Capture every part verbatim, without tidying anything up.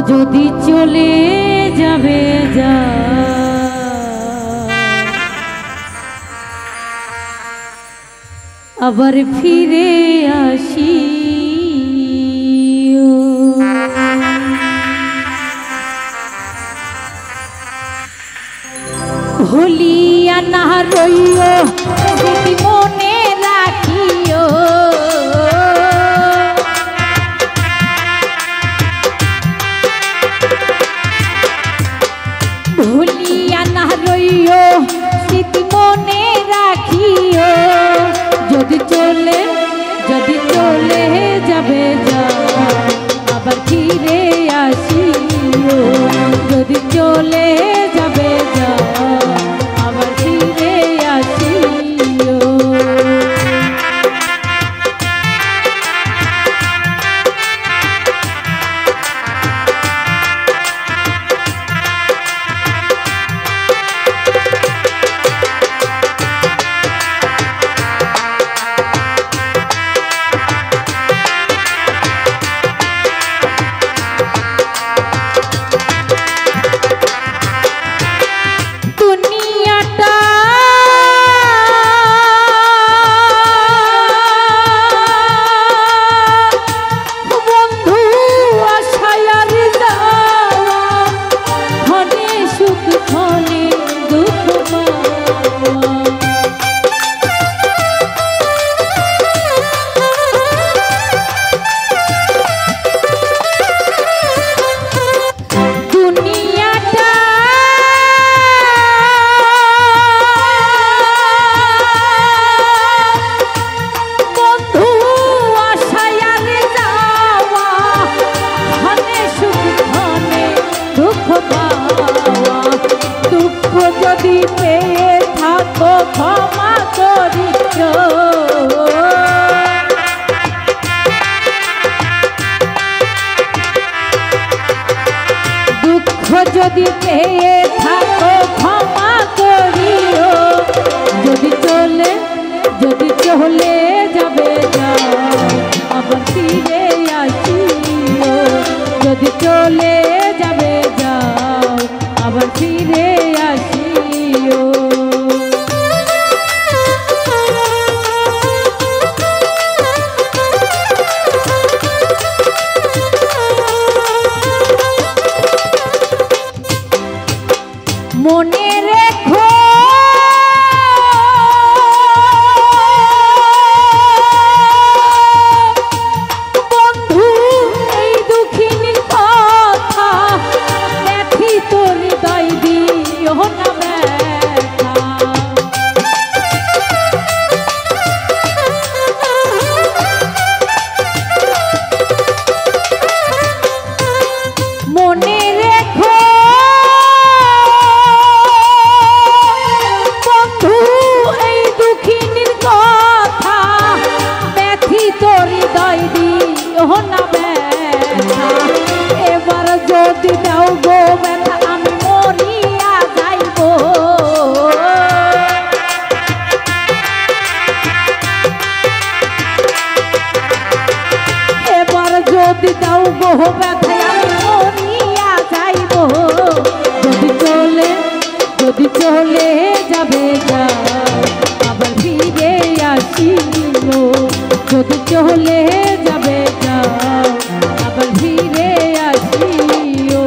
যদি চলে যাবে যা আবার ফিরে আসি ভুলিয়া না রইও যদি মনে রাখিও ভুলিয়া না রইও স্মৃতি মনে রাখিও যদি চলে যদি চলে যাবে যা আবার ফিরে আসিও যদি চলে যাবে যা আবার ফিরে আসিও যদি পেয়ে থাকো ক্ষমা করিও দুঃখ যদি পেয়ে থাকো ক্ষমা করিও যদি চলে যদি চলে যাবে যাও আবার ফিরে আসিও যদি চলে যাবে যাও আবার ফিরে আসিও মনে রেখো বন্ধু এই দুঃখিনীর কথা ব্যথিত হৃদয় দিও না ব্যথা মনে রেখো এবার যদি দাও গো ব্যথা আমি মরিয়া যাইব এবার যদি দাও গো ব্যথা আমি মরিয়া যাইব যদি চলে যদি চলে যাবে যা আবার ফিরে আসিও যদি চলে যাবে যা আবার ফিরে আসিও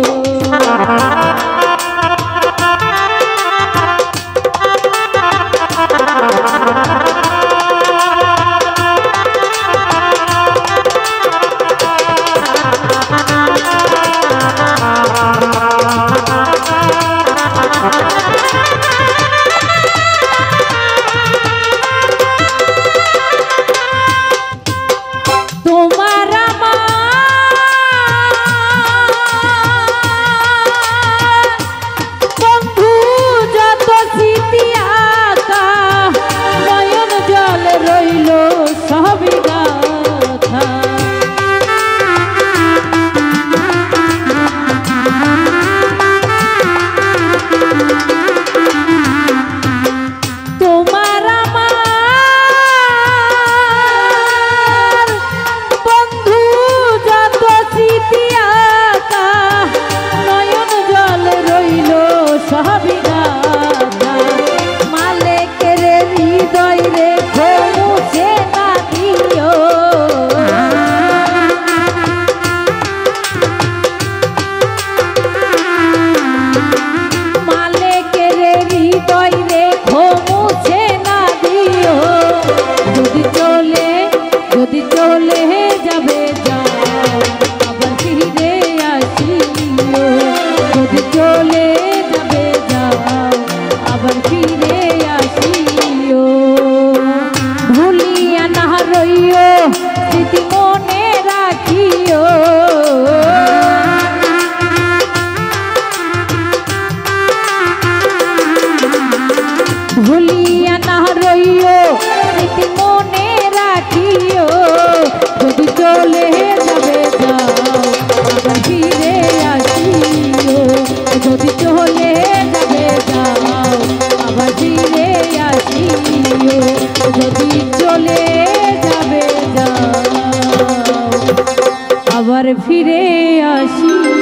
ভুলিয়া না রইও স্মৃতি মনে রাখিও যদি চলে যাবে যাও আবার ফিরে আসিও যদি চলে যাবে যাও আবার ফিরে আসিও যদি চলে যাবে যাও আবার ফিরে আসি।